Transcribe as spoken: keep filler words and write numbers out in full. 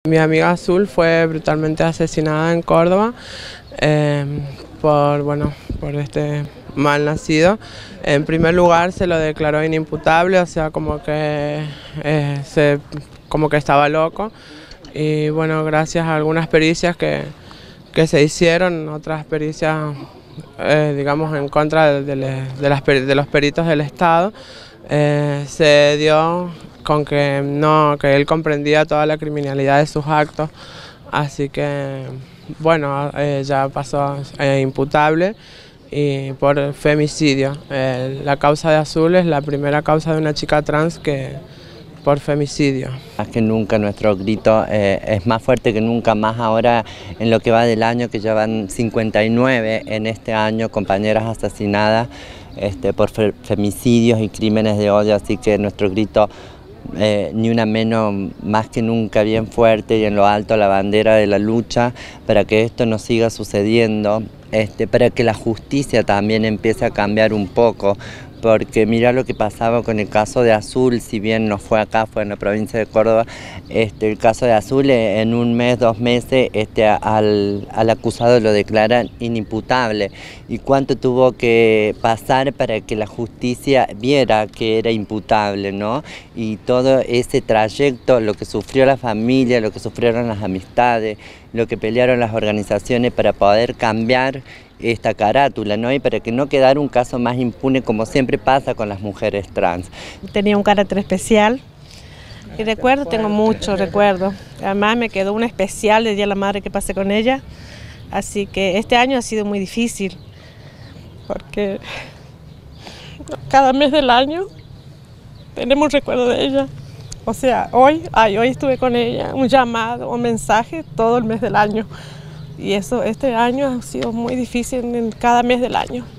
Mi amiga Azul fue brutalmente asesinada en Córdoba eh, por, bueno, por este mal nacido. En primer lugar se lo declaró inimputable, o sea, como que, eh, se, como que estaba loco. Y bueno, gracias a algunas pericias que, que se hicieron, otras pericias, eh, digamos, en contra de, de, de, las, de los peritos del Estado, eh, se dio con que, no, que él comprendía toda la criminalidad de sus actos, así que, bueno, eh, ya pasó eh, imputable y por femicidio. Eh, la causa de Azul es la primera causa de una chica trans que por femicidio. Más que nunca nuestro grito eh, es más fuerte que nunca, más ahora en lo que va del año, que ya van cincuenta y nueve en este año compañeras asesinadas este, por fe femicidios y crímenes de odio, así que nuestro grito Eh, ni una menos, más que nunca bien fuerte y en lo alto la bandera de la lucha para que esto no siga sucediendo, este, para que la justicia también empiece a cambiar un poco, porque mira lo que pasaba con el caso de Azul, si bien no fue acá, fue en la provincia de Córdoba, este, el caso de Azul en un mes, dos meses, este, al, al acusado lo declaran inimputable. ¿Y cuánto tuvo que pasar para que la justicia viera que era imputable, ¿no? Y todo ese trayecto, lo que sufrió la familia, lo que sufrieron las amistades, lo que pelearon las organizaciones para poder cambiar esta carátula, ¿no? Y para que no quedara un caso más impune como siempre pasa con las mujeres trans. Tenía un carácter especial y recuerdo, tengo muchos recuerdos. Además me quedó un especial del Día de la Madre que pasé con ella, así que este año ha sido muy difícil porque cada mes del año tenemos un recuerdo de ella. O sea, hoy, ay, hoy estuve con ella, un llamado, un mensaje todo el mes del año. Y eso, este año ha sido muy difícil en cada mes del año.